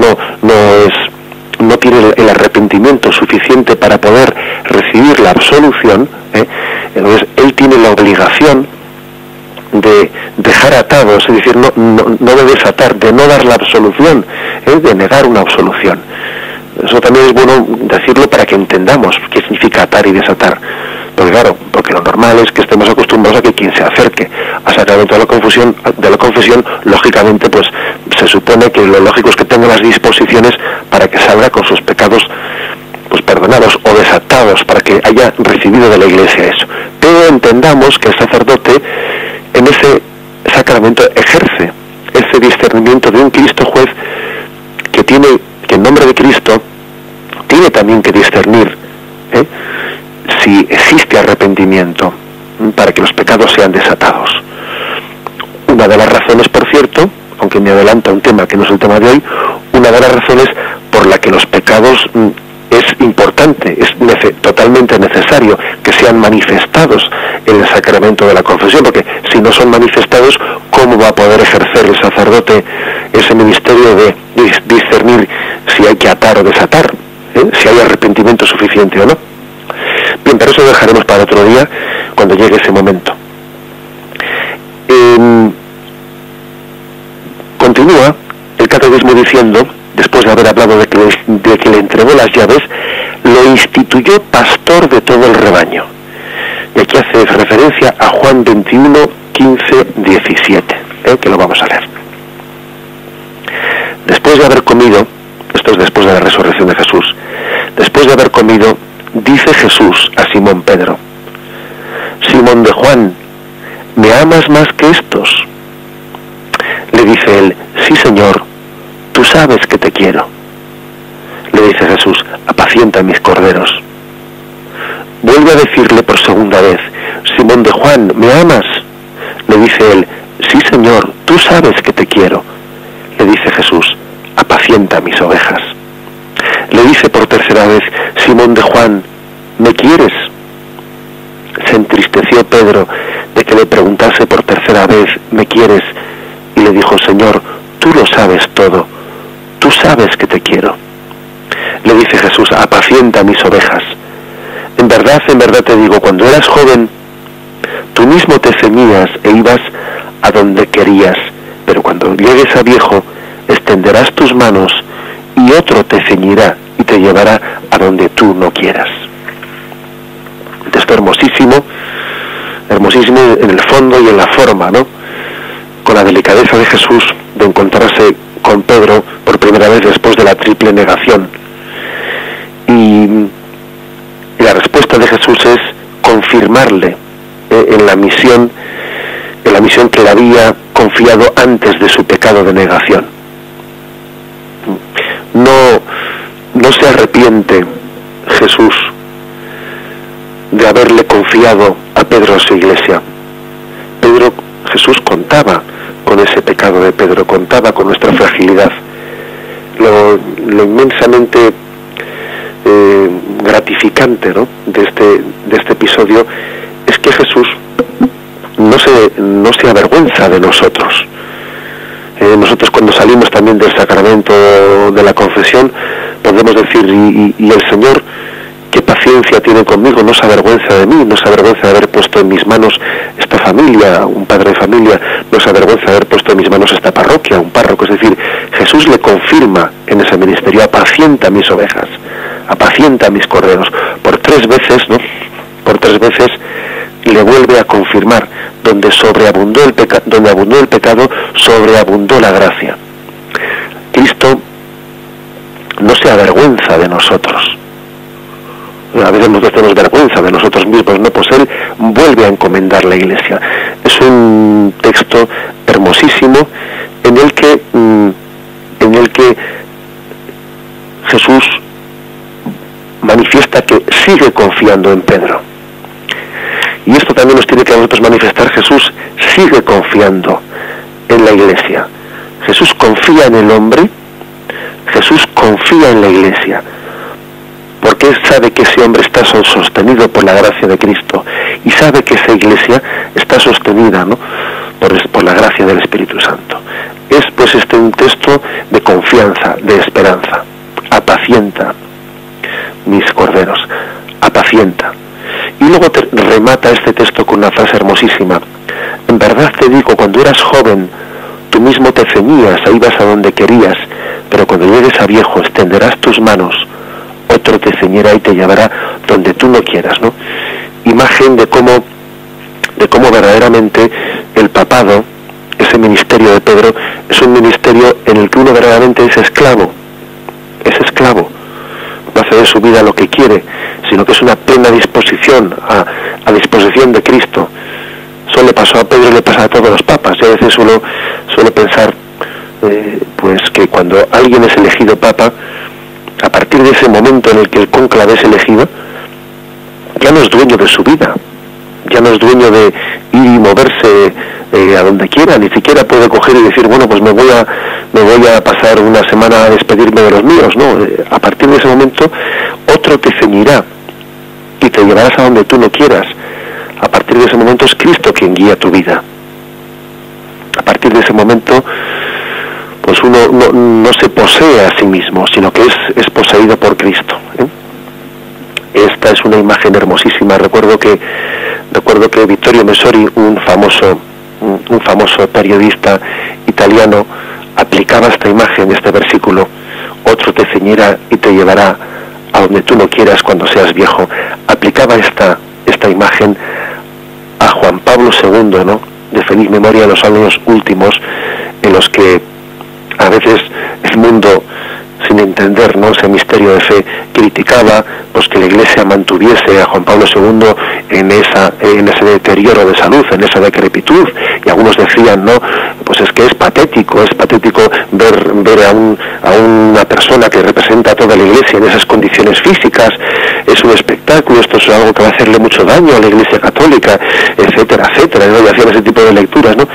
no tiene el arrepentimiento suficiente para poder recibir la absolución, entonces él tiene la obligación de dejar atados, es decir, no de desatar, de no dar la absolución, de negar una absolución. Eso también es bueno decirlo para que entendamos qué significa atar y desatar. Porque claro, porque lo normal es que estemos acostumbrados a que quien se acerque al sacramento de la confesión, lógicamente pues se supone que lo lógico es que tenga las disposiciones para que salga con sus pecados pues perdonados o desatados, para que haya recibido de la Iglesia eso. Pero entendamos que el sacerdote en ese sacramento ejerce ese discernimiento de un Cristo juez que en nombre de Cristo tiene también que discernir si existe arrepentimiento para que los pecados sean desatados. Una de las razones, por cierto, aunque me adelanta un tema que no es el tema de hoy, una de las razones por la que los pecados es importante, es totalmente necesario que sean manifestados en el sacramento de la confesión, porque si no son manifestados, ¿cómo va a poder ejercer el sacerdote ese ministerio de discernir si hay que atar o desatar, si hay arrepentimiento suficiente o no? Bien, pero eso lo dejaremos para otro día, cuando llegue ese momento. Continúa el catecismo diciendo, después de haber hablado de que le entregó las llaves, lo instituyó pastor de todo el rebaño. Y aquí hace referencia a Juan 21, 15, 17, que lo vamos a leer. Después de haber comido, esto es después de la resurrección de Jesús, después de haber comido, dice Jesús a Simón Pedro: Simón de Juan, ¿me amas más que estos? Le dice él: sí, Señor, tú sabes que te quiero. Le dice Jesús: apacienta mis corderos. Vuelve a decirle por segunda vez: Simón de Juan, ¿me amas? Le dice él: sí, Señor, tú sabes que te quiero. Le dice Jesús: apacienta mis ovejas. Le dice por tercera vez: Simón de Juan, ¿me quieres? Se entristeció Pedro de que le preguntase por tercera vez: ¿me quieres? Y le dijo: Señor, tú lo sabes todo, tú sabes que te quiero. Le dice Jesús: apacienta mis ovejas. En verdad te digo, cuando eras joven, tú mismo te ceñías e ibas a donde querías, pero cuando llegues a viejo, extenderás tus manos y otro te ceñirá y te llevará a donde tú no quieras. Un texto hermosísimo, hermosísimo en el fondo y en la forma, ¿no? Con la delicadeza de Jesús de encontrarse con Pedro por primera vez después de la triple negación. Y la respuesta de Jesús es confirmarle en la misión que le había confiado antes de su pecado de negación. No se arrepiente Jesús de haberle confiado a Pedro a su iglesia. Jesús contaba con ese pecado de Pedro, contaba con nuestra fragilidad. Lo inmensamente gratificante, ¿no?, de este episodio es que Jesús no se avergüenza de nosotros. Nosotros cuando salimos también del sacramento de la confesión podemos decir, y el Señor, qué paciencia tiene conmigo, no se avergüenza de mí, no se avergüenza de haber puesto en mis manos esta familia, un padre de familia, no se avergüenza de haber puesto en mis manos esta parroquia, un párroco. Es decir, Jesús le confirma en ese ministerio: apacienta mis ovejas, apacienta mis corderos. Por 3 veces, ¿no?, por 3 veces le vuelve a confirmar: donde abundó el pecado, sobreabundó la gracia. Cristo no se avergüenza de nosotros. A veces nosotros tenemos vergüenza de nosotros mismos, ¿no? Pues Él vuelve a encomendar la Iglesia. Es un texto hermosísimo en el que Jesús manifiesta que sigue confiando en Pedro. Y esto también nos tiene que a nosotros manifestar: Jesús sigue confiando en la Iglesia. Jesús confía en el hombre, Jesús confía en la Iglesia, porque Él sabe que ese hombre está sostenido por la gracia de Cristo, y sabe que esa Iglesia está sostenida, ¿no?, por la gracia del Espíritu Santo. Es pues un texto de confianza, de esperanza. Apacienta mis corderos, apacienta. Y luego remata este texto con una frase hermosísima: en verdad te digo, cuando eras joven, tú mismo te ceñías e ibas a donde querías, pero cuando llegues a viejo extenderás tus manos, otro te ceñirá y te llevará donde tú no quieras, ¿no? Imagen de cómo verdaderamente el papado, ese ministerio de Pedro, es un ministerio en el que uno verdaderamente es esclavo. No hace de su vida lo que quiere, sino que es una plena disposición a disposición de Cristo. Eso le pasó a Pedro y le pasa a todos los papas. Yo a veces suelo pensar pues que cuando alguien es elegido papa, a partir de ese momento en el que el cónclave es elegido, ya no es dueño de su vida, ya no es dueño de ir y moverse a donde quiera, ni siquiera puede coger y decir, bueno, pues me voy a pasar una semana a despedirme de los míos, ¿no? A partir de ese momento, otro te ceñirá y te llevarás a donde tú no quieras. A partir de ese momento es Cristo quien guía tu vida. A partir de ese momento, pues uno no se posee a sí mismo, sino que es poseído por Cristo, ¿eh? Esta es una imagen hermosísima. Recuerdo que Vittorio Messori, un famoso periodista italiano, aplicaba esta imagen, este versículo: otro te ceñirá y te llevará a donde tú no quieras cuando seas viejo. Aplicaba esta imagen a Juan Pablo II, ¿no?, de feliz memoria, en los años últimos, en los que a veces el mundo, sin entender, ¿no?, ese misterio de fe, criticaba pues que la Iglesia mantuviese a Juan Pablo II en ese deterioro de salud, en esa decrepitud, y algunos decían, no, pues es que es patético ver a una persona que representa a toda la Iglesia en esas condiciones físicas, es un espectáculo, esto es algo que va a hacerle mucho daño a la Iglesia católica, etcétera, etcétera, ¿no? Y hacían ese tipo de lecturas, ¿no?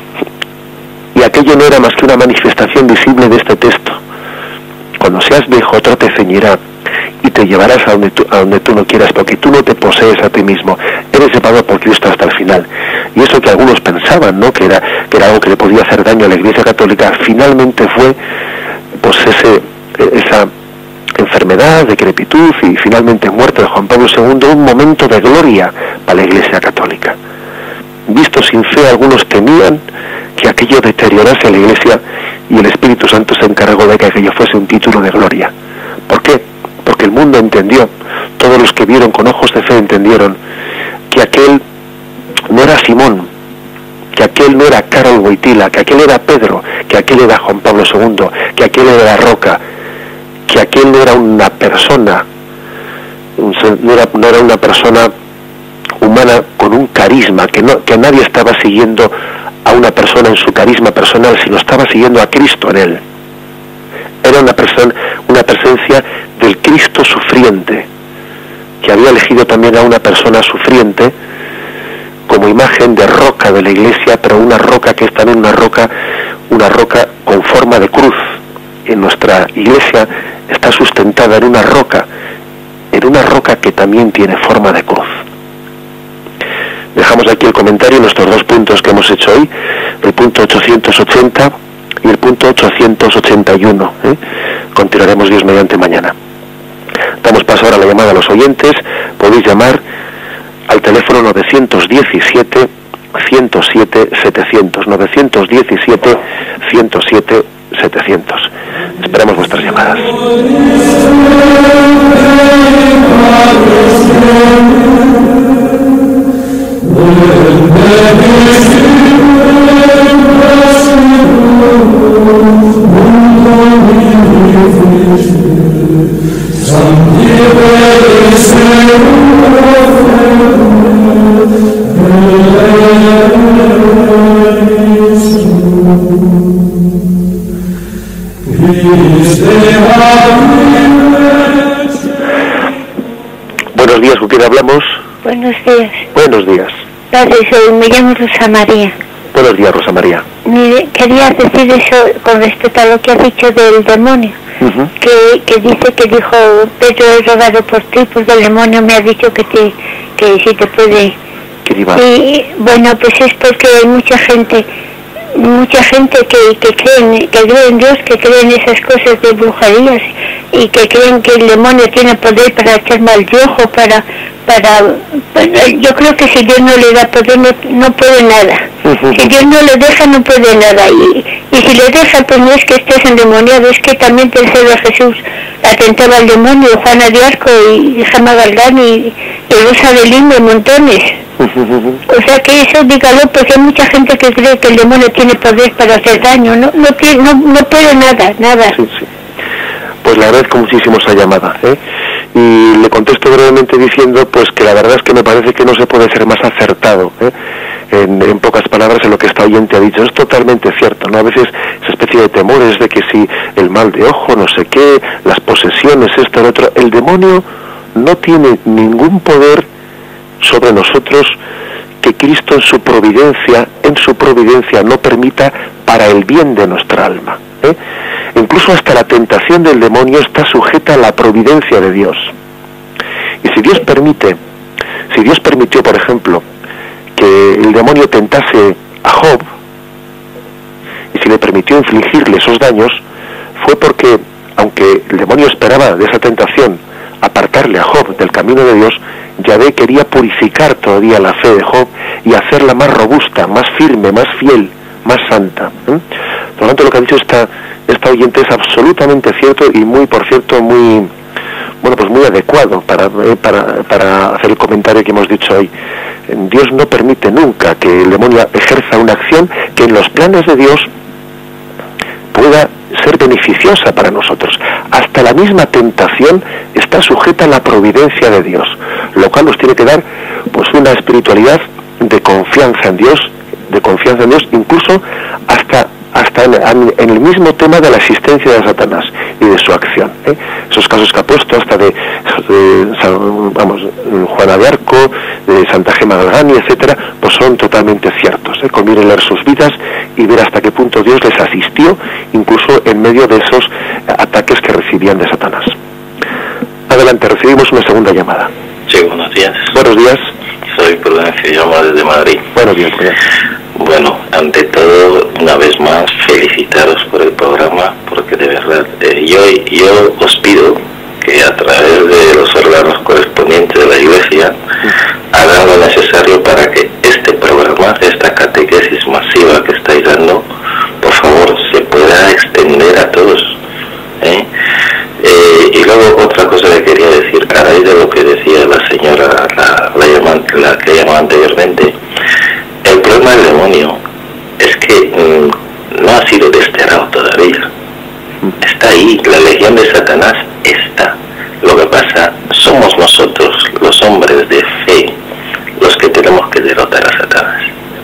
Y aquello no era más que una manifestación visible de este texto: cuando seas viejo, otro te ceñirá y te llevarás a donde tú no quieras, porque tú no te posees a ti mismo, eres llevado por Cristo hasta el final. Y eso que algunos pensaban, ¿no?, que era algo que le podía hacer daño a la Iglesia católica, finalmente fue pues esa enfermedad, decrepitud y finalmente muerte de Juan Pablo II, un momento de gloria para la Iglesia católica. Visto sin fe, algunos temían que aquello deteriorase a la Iglesia, y el Espíritu Santo se encargó de que aquello fuese un título de gloria. ¿Por qué? Porque el mundo entendió, todos los que vieron con ojos de fe entendieron que aquel no era Simón, que aquel no era Karol Wojtyla, que aquel era Pedro, que aquel era Juan Pablo II, que aquel era la Roca, que aquel no era una persona, no era una persona humana con un carisma, que nadie estaba siguiendo a una persona en su carisma personal, sino estaba siguiendo a Cristo en él. Era una presencia del Cristo sufriente, que había elegido también a una persona sufriente como imagen de roca de la Iglesia, pero una roca que es también una roca con forma de cruz. En nuestra Iglesia está sustentada en una roca que también tiene forma de cruz. Dejamos aquí el comentario, nuestros dos puntos que hemos hecho hoy, el punto 880 y el punto 881. Continuaremos Dios mediante mañana. Damos paso ahora a la llamada a los oyentes. Podéis llamar al teléfono 917 107 700, 917 107 700. Esperamos vuestras llamadas. Buenos días, ¿con quién hablamos? Buenos días. Buenos días. Gracias, me llamo Rosa María. Buenos días, Rosa María. Mire, quería decir eso con respecto a lo que has dicho del demonio. Que dijo, Pedro, he rogado por ti porque el demonio me ha dicho que si te puede. Y bueno, pues es porque hay mucha gente que cree en Dios, que cree en esas cosas de brujerías y que creen que el demonio tiene poder para echar mal de ojo, yo creo que si Dios no le da poder no puede nada. Si Dios no le deja no puede nada, y si le deja pues no es que estés endemoniado, es que también tercero a Jesús atentaba al demonio, Juana de Arco y Gemma Galván y Rosa de Lima y montones. O sea que eso dígalo, porque hay mucha gente que cree que el demonio tiene poder para hacer daño, no puede nada. Sí. Pues le agradezco muchísimo esa llamada, y le contesto brevemente diciendo pues que la verdad es que me parece que no se puede ser más acertado, en pocas palabras en lo que esta oyente ha dicho. Es totalmente cierto, ¿no? A veces esa especie de temores de que si el mal de ojo, no sé qué, las posesiones, esto, lo otro, el demonio no tiene ningún poder sobre nosotros que Cristo en su providencia no permita para el bien de nuestra alma. Incluso hasta la tentación del demonio está sujeta a la providencia de Dios. Y si Dios permitió, por ejemplo, que el demonio tentase a Job, y si le permitió infligirle esos daños, fue porque, aunque el demonio esperaba de esa tentación apartarle a Job del camino de Dios, Yahvé quería purificar todavía la fe de Job y hacerla más robusta, más firme, más fiel, más santa. Por lo tanto, lo que ha dicho esta oyente es absolutamente cierto y muy adecuado para hacer el comentario que hemos dicho hoy. Dios no permite nunca que el demonio ejerza una acción que en los planes de Dios pueda ser beneficiosa para nosotros. Hasta la misma tentación está sujeta a la providencia de Dios, lo cual nos tiene que dar pues una espiritualidad de confianza en Dios, incluso hasta en el mismo tema de la existencia de Satanás y de su acción. Esos casos que ha puesto hasta de Juana de Arco, de Santa Gemma Galván, etcétera, pues son totalmente ciertos. Conviene leer sus vidas y ver hasta qué punto Dios les asistió, incluso en medio de esos ataques que recibían de Satanás. Adelante, recibimos una segunda llamada. Sí, buenos días. Buenos días. Soy Prudencio, llamo desde Madrid. Buenos días, Prudencio. Bueno, ante todo, una vez más, felicitaros por el programa, porque de verdad, yo os pido que a través de los órganos correspondientes de la Iglesia hagan lo necesario para que este programa, esta catequesis masiva que estáis dando, por favor, se pueda cosa que quería decir, a raíz de lo que decía la señora, la que llamó anteriormente, el problema del demonio es que no ha sido desterrado todavía. Está ahí, la legión de Satanás está. Lo que pasa, somos nosotros, los hombres de fe, los que tenemos que derrotar a Satanás.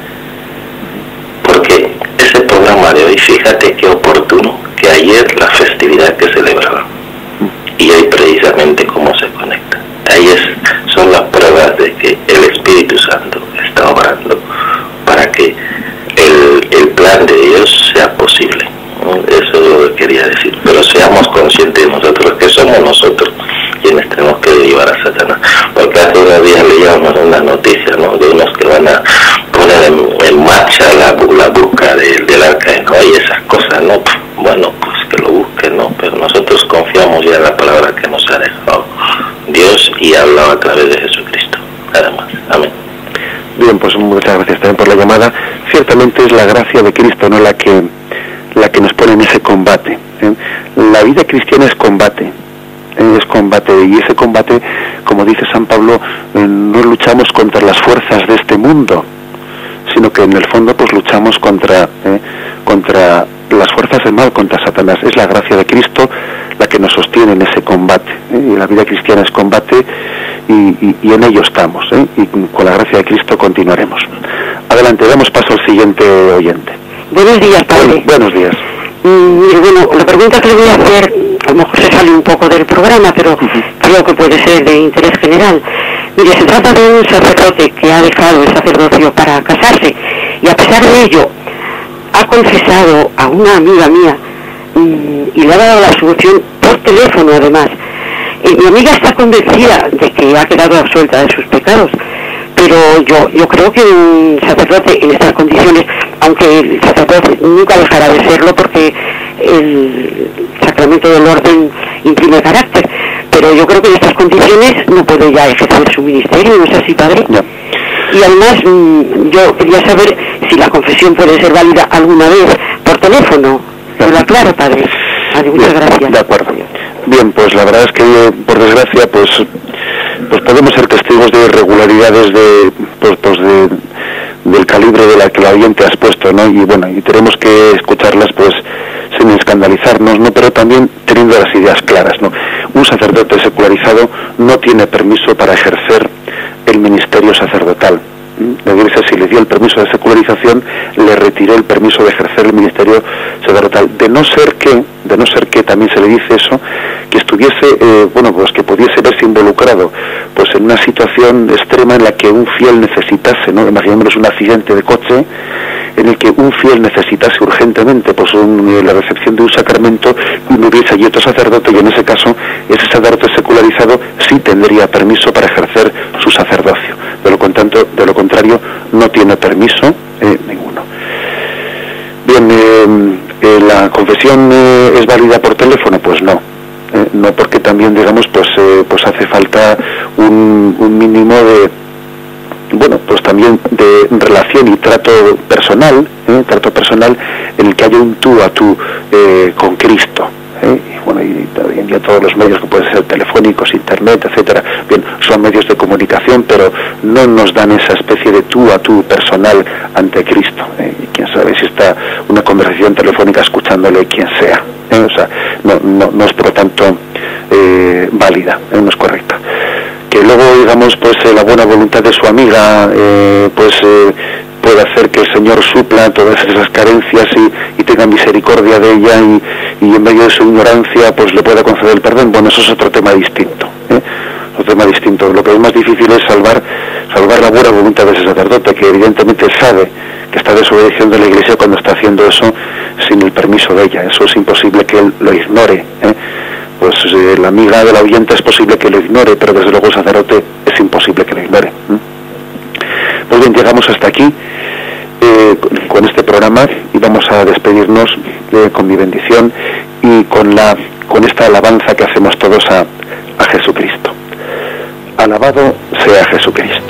Porque ese programa de hoy, fíjate qué oportuno, que ayer la festividad que celebraban, y hoy precisamente cómo se conecta. Ahí son las pruebas de que el Espíritu Santo está obrando para que el plan de Dios sea posible. Eso es lo que quería decir. Pero seamos conscientes de nosotros, que somos nosotros quienes tenemos que derivar a Satanás. Porque hace unos días leíamos una noticia, ¿no?, de unos que van a poner en marcha la búsqueda del arca de Noé y esas cosas, ¿no? Bueno, pues que lo busquen, ¿no? Pero nosotros confiamos ya en la palabra que nos ha dejado Dios y ha hablado a través de Jesucristo. Nada más. Amén. Bien, pues muchas gracias también por la llamada. Ciertamente es la gracia de Cristo, ¿no?, la que nos pone en ese combate. La vida cristiana es combate, y ese combate, como dice San Pablo, no luchamos contra las fuerzas de este mundo, sino que en el fondo pues luchamos contra las fuerzas del mal, contra Satanás. Es la gracia de Cristo la que nos sostiene en ese combate, y la vida cristiana es combate, y en ello estamos, y con la gracia de Cristo continuaremos. Adelante, damos paso al siguiente oyente. Buenos días, padre. Buenos días. Bueno, la pregunta que le voy a hacer, a lo mejor se sale un poco del programa, pero creo que puede ser de interés general. Mire, se trata de un sacerdote que ha dejado el sacerdocio para casarse, y a pesar de ello ha confesado a una amiga mía y le ha dado la absolución por teléfono, además. Mi amiga está convencida de que ha quedado absuelta de sus pecados, pero yo creo que un sacerdote en estas condiciones, aunque el sacerdote nunca dejará de serlo porque el sacramento del orden imprime carácter, pero yo creo que en estas condiciones no puede ya ejercer su ministerio, ¿no es así, padre? No. Y además yo quería saber si la confesión puede ser válida alguna vez por teléfono. ¿Me lo aclaro, padre? Muchas gracias. De acuerdo. Bien, pues la verdad es que, por desgracia, pues podemos ser testigos de irregularidades del calibre de la que la oyente has puesto, ¿no? Y bueno, y tenemos que escucharlas pues sin escandalizarnos, ¿no? Pero también teniendo las ideas claras, ¿no? Un sacerdote secularizado no tiene permiso para ejercer el ministerio sacerdotal. La Iglesia, si le dio el permiso de secularización, le retiró el permiso de ejercer el ministerio sacerdotal, de no ser que también se le dice eso, que estuviese, pues que pudiese verse involucrado pues en una situación extrema en la que un fiel necesitase, ¿no? Imaginémonos un accidente de coche en el que un fiel necesitase urgentemente pues la recepción de un sacramento y no hubiese allí otro sacerdote, y en ese caso ese sacerdote secularizado sí tendría permiso para ejercer su sacerdocio. De lo contrario no tiene permiso ninguno. Bien, ¿la confesión es válida por teléfono? Pues no. No, porque también, digamos, pues hace falta un mínimo de, pues también de relación y trato personal en el que haya un tú a tú con Cristo. Y bueno, y hoy en día todos los medios que pueden ser telefónicos, internet, etcétera, bien, son medios de comunicación, pero no nos dan esa especie de tú a tú personal ante Cristo. Y quién sabe si está una conversación telefónica escuchándole quien sea. O sea, no es por lo tanto válida, no es correcta. Que luego, digamos, pues la buena voluntad de su amiga puede hacer que el Señor supla todas esas carencias y tenga misericordia de ella y en medio de su ignorancia pues le pueda conceder el perdón. Bueno, eso es otro tema distinto, otro tema distinto. Lo que es más difícil es salvar la buena voluntad de ese sacerdote, que evidentemente sabe que está desobedeciendo a la Iglesia cuando está haciendo eso sin el permiso de ella. Eso es imposible que él lo ignore, Pues la amiga del oyente es posible que lo ignore, pero desde luego el sacerdote es imposible que lo ignore. Pues bien, llegamos hasta aquí con este programa y vamos a despedirnos con mi bendición y con esta alabanza que hacemos todos a Jesucristo. Alabado sea Jesucristo.